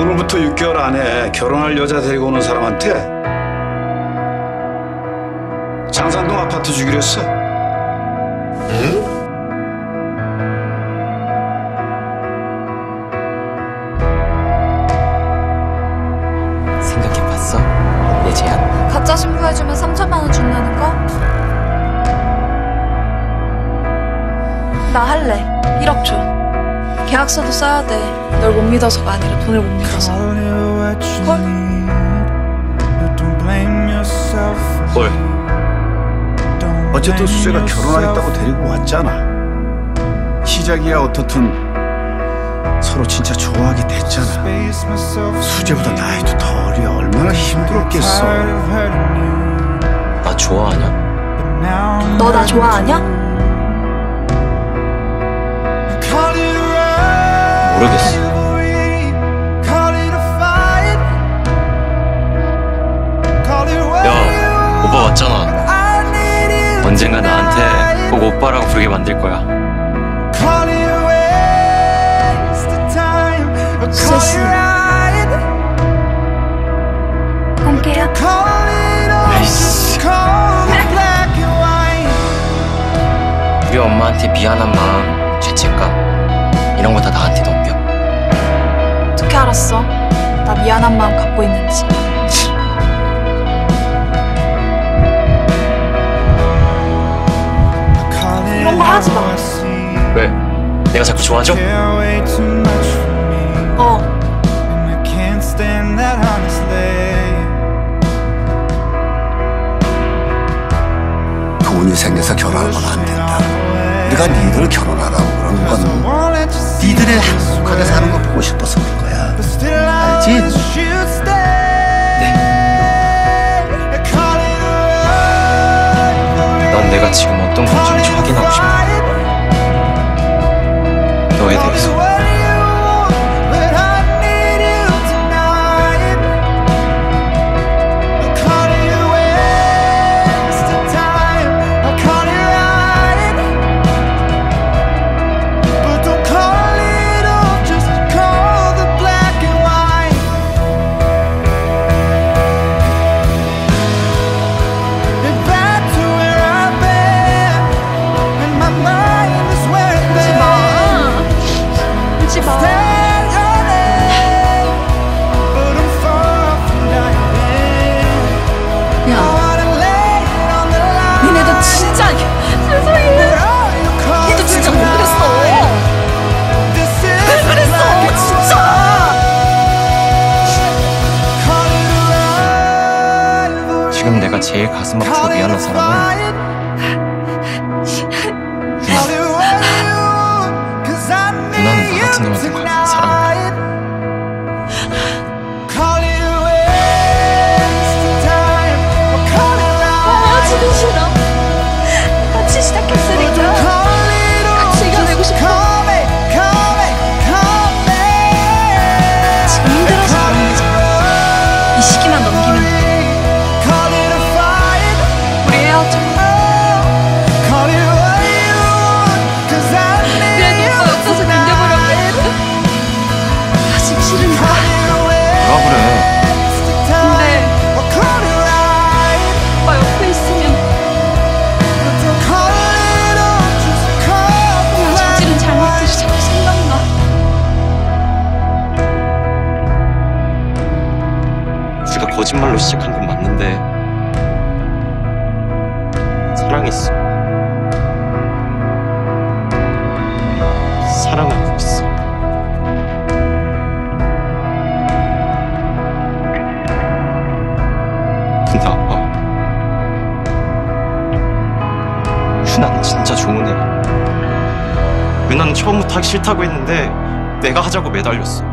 오늘부터 6개월 안에 결혼할 여자 데리고 오는 사람한테 장산동 아파트 주기로 했어. 응? 생각해봤어? 내 제안. 가짜 신고해주면 3천만 원 준다는 거? 나 할래. 1억 줘. 계약서도 써야 돼. 널 못 믿어서가 아니라 돈을 못 믿어서. 콜? 뭘? 어쨌든 수재가 결혼하겠다고 데리고 왔잖아. 시작이야 어떻든 서로 진짜 좋아하게 됐잖아. 수재보다 나이도 더 어려. 얼마나 힘들었겠어. 나 좋아하냐? 너 나 좋아하냐? 모르겠어. 야, 오빠 왔잖아. 언젠가 나한테 꼭 오빠라고 부르게 만들 거야. 수지 함께야? 에이씨. 우리 엄마한테 미안한 마음, 죄책감 이런 거 다 나한테 넘겨. 어떻게 알았어? 나 미안한 마음 갖고 있는지. 이런 거 하지 마. 왜? 내가 자꾸 좋아져? 돈이 생겨서 결혼하면 안 된다. 내가 니들 결혼하라고 그런 건 니들이 행복하게 사는 거 보고 싶어서 그런 거야. 알지? 난 내가 지금 어떤 감정인지 확인하고 싶어. 너에 대해서. 니네도 진짜 세상에 니도 진짜 왜 그랬어? 왜 그랬어 진짜. 지금 내가 제일 가슴 아프고 미안한 사람은 누나는 나 같은 놈한테 관한 사랑이야. 지금 싫어. 같이 시작했으니까 같이 이겨내고 싶어. 지금 힘들어서 그런 거지. 이 시기만 넘기면 돼. 우리 헤어져. 그래도 오빠 옆에서 견뎌보려고 했거든. 아직 싫으니까. 누가 그래? 근데 오빠 옆에 있으면 내가 저지른 잘못들이 자꾸 생각나. 우리가 거짓말로 시작한 건 맞는데 사랑했어. 사랑하고 있어. 근데 아빠, 유나는 진짜 좋은 애야. 유나는 처음부터 하기 싫다고 했는데 내가 하자고 매달렸어.